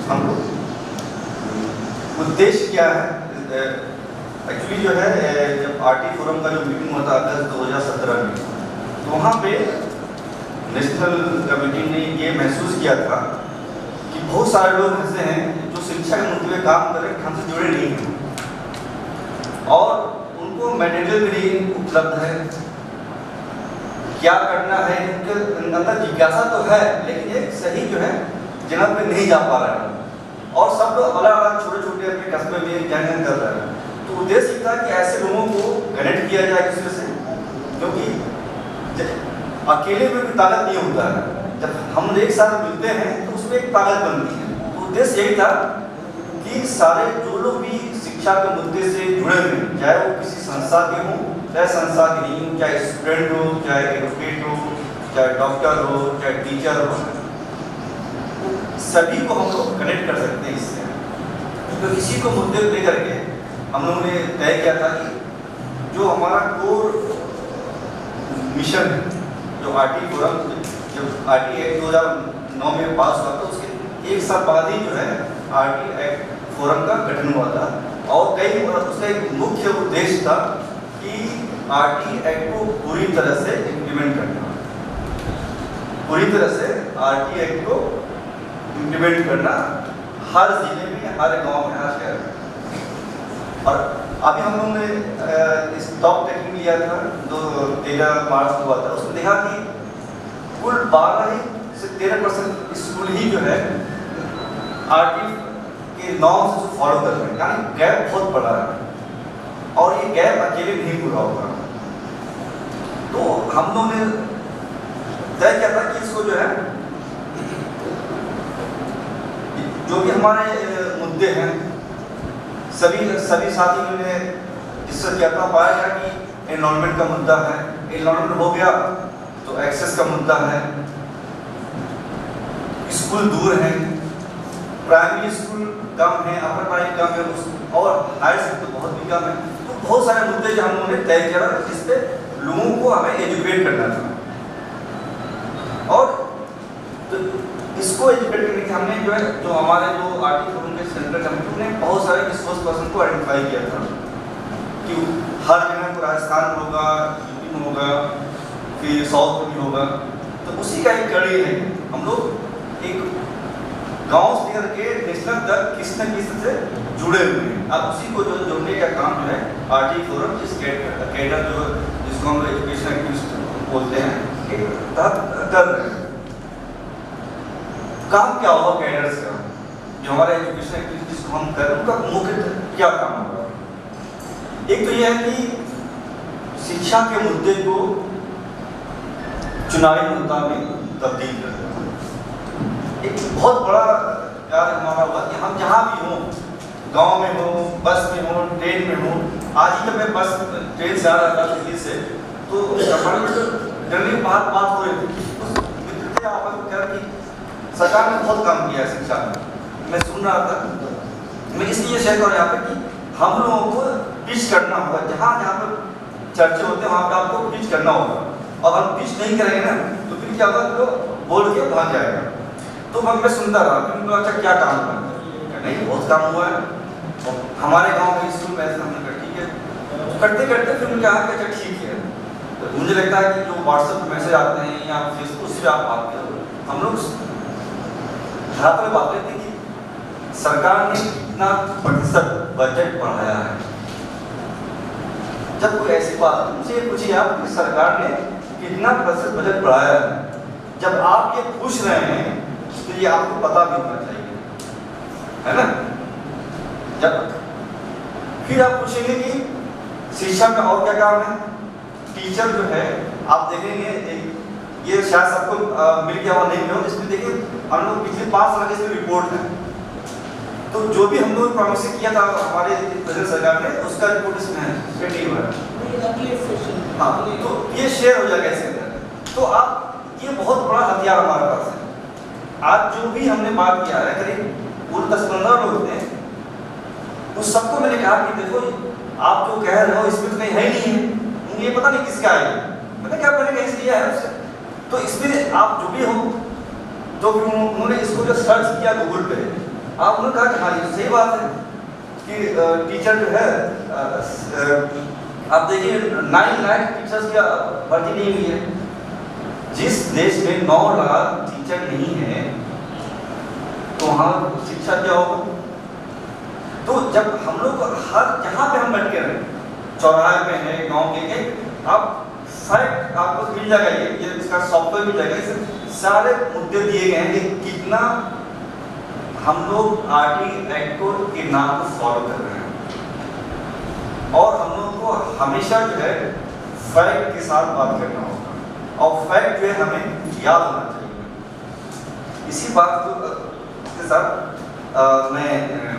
हमको उद्देश्य क्या है। एक्चुअली जो है जब RTE फोरम का जो मीटिंग हुआ था अगस्त 2017 में, तो वहाँ पे नेशनल कमेटी ने ये महसूस किया था कि बहुत सारे लोग ऐसे हैं जो शिक्षा के मुद्दे पे काम कर रहे हैं, हमसे जुड़े नहीं हैं और उनको मटेरियल भी नहीं उपलब्ध है, क्या करना है उनके अंदर जिज्ञासा तो है लेकिन एक सही जो है जगह पे नहीं जा पा रहे हैं और सब लोग अलग अलग छोटे छोटे अपने कस्बे में जंग कर रहे हैं। तो उद्देश्य था कि ऐसे लोगों को कनेक्ट किया जाए एक दूसरे से, क्योंकि अकेले में भी ताकत नहीं होता है, जब हम एक साथ मिलते हैं तो उसमें एक ताकत बनती है। तो उद्देश्य यही था कि सारे जो लोग भी शिक्षा के मुद्दे से जुड़े हुए हैं, चाहे वो किसी संस्था के हों चाहे संस्था के नहीं हो, चाहे स्टूडेंट हो चाहे एडवोकेट हो चाहे डॉक्टर हो चाहे टीचर हो, सभी को हम लोग कनेक्ट कर सकते हैं इससे। तो इसी को मुद्दे को लेकर के हम लोगों ने तय किया था कि जो हमारा कोर मिशन है, जो RTE फोरम जब RTE एक्ट 2009 में पास हुआ था उसके एक साल बाद ही जो है RTE एक्ट फोरम का गठन हुआ था और कई उसका एक मुख्य उद्देश्य था कि RTE एक्ट को पूरी तरह से इम्प्लीमेंट करना, पूरी तरह से RTE एक्ट को इम्प्लीमेंट करना हर जिले में, हर गांव में, हर शहर में। और अभी हम लोगों ने स्टॉक टेकिंग लिया था जो 13 मार्च को हुआ था, उसमें देखा कि कुल 12 से 13% स्कूल ही जो है RTE के नॉर्म से फॉलो कर रहे हैं, यानी गैप बहुत बड़ा है और ये गैप अकेले नहीं पूरा होगा। तो हम लोगों ने तय किया था कि इसको जो है जो भी हमारे मुद्दे हैं सभी साथियों ने डिस्कस किया था, पाया गया कि एनरोलमेंट का मुद्दा है, एनरोलमेंट हो गया तो एक्सेस का मुद्दा है, स्कूल दूर है, प्राइमरी स्कूल कम है, अपर प्राइमरी कम है और हायर स्कूल तो बहुत भी कम है। तो बहुत सारे मुद्दे जो हम लोगों ने तय किया जिस पे लोगों को हमें एजुकेट करना था और तो इसको एजुकेट करने के हमने जो है जो हमारे जो RTE फोरम के सेंट्रल कमेटी ने बहुत सारे रिसोर्स पर्सन को आइडेंटिफाई किया था कि हर जगह को राजस्थान में होगा, यूपी में होगा, फिर साउथ में भी होगा। तो उसी का एक कड़ी है, हम लोग एक गांव से लेकर के नेशनल तक किसी न किसी से जुड़े हुए हैं। अब उसी को जो जोड़ने का काम जो है RTE फोरम इस कैडर जो जिसको हम एजुकेशन एक्टिविस्ट बोलते हैं कर रहे हैं। काम क्या होगा कैडर्स का, जो हमारे एजुकेशन एक्टिविटी जिसको हम कर रहे हैं उनका मुख्य क्या काम होगा। एक तो यह है कि शिक्षा के मुद्दे को चुनावी मुद्दा में तब्दील कर देना। एक बहुत बड़ा कार्य हमारा हुआ कि हम जहाँ भी हों, गांव में हो, बस में हो, ट्रेन में हो। आज ही जब मैं बस ट्रेन से आ रहा था दिल्ली से, तो जनरली बात हो रही थी, उस मित्र थे आपस में कह रहे कि सरकार ने बहुत काम किया है शिक्षा में। मैं सुन रहा था, मैं इसलिए शेयर कर रहा यहाँ पे कि हम लोगों को पिच करना होगा, जहाँ जहाँ पर चर्चे होते हैं वहाँ पे आपको पिच करना होगा और हम पिच नहीं करेंगे ना तो फिर क्या होगा, तो बोल के भाग जाएगा। तो मैं सुनता रहा, फिर अच्छा क्या काम हुआ, नहीं बहुत काम हुआ है और हमारे गाँव में स्कूल में ऐसा हमने कहा ठीक है। करते करते फिर उनके कहा अच्छा ठीक है। तो मुझे लगता है कि जो व्हाट्सएप पर मैसेज आते हैं या फेसबुक से आप बात करो, हम लोग यहाँ पर बात करते हैं कि सरकार ने कितना प्रतिशत बजट बढ़ाया है। जब कोई ऐसी बात मुझे पूछिए आप कि सरकार ने कितना प्रतिशत बजट बढ़ाया है, जब आप ये पूछ रहे हैं तो ये आपको पता भी होना चाहिए, है ना। जब फिर आप पूछेंगे कि शिक्षा में और क्या काम है, टीचर जो है आप देखेंगे ये शायद सबको मिल गया हुआ नहीं मिला, इसमें देखिए हम लोग पिछले 5 साल की रिपोर्ट है, तो जो भी हम लोग प्रॉमिस किया था हमारे प्रेजेंट सरकार ने उसका रिपोर्ट इसमें है, नहीं हुआ है। हाँ, तो ये शेयर हो जाएगा इसके अंदर। तो आप ये बहुत बड़ा हथियार हमारे पास है। आज जो भी हमने बात किया है करीब पूरे 10-15 लोग थे, उस सबको मैंने कहा कि देखो आप जो कह रहे हो इसमें तो कहीं है नहीं है, मुझे पता नहीं किसका है, मैंने क्या मैंने कहीं से लिया है उससे। तो इसमें आप जो भी हो, तो फिर उन्होंने इसको जो सर्च किया गूगल पे आपने कहा कि हाँ ये सही बात है कि टीचर जो है आप देखिए 9 लाख टीचर्स की भर्ती नहीं हुई है। जिस देश में 9 लाख टीचर नहीं है तो वहाँ शिक्षा क्या होगा? तो जब हम लोग हर जहाँ पे हम बैठ के रहे, चौराहे पे है, गांव के आप फैक्ट आपको मिल जाएगा, ये इसका सॉफ्टवेयर मिल जाएगा, इसमें सारे मुद्दे दिए गए हैं कि कितना हम लोग RTE एक्ट को के नाम को फॉलो कर रहे हैं। और हम लोग को हमेशा जो है फैक्ट के साथ बात करना होगा और फैक्ट जो है हमें याद होना चाहिए। इसी बात को के साथ मैं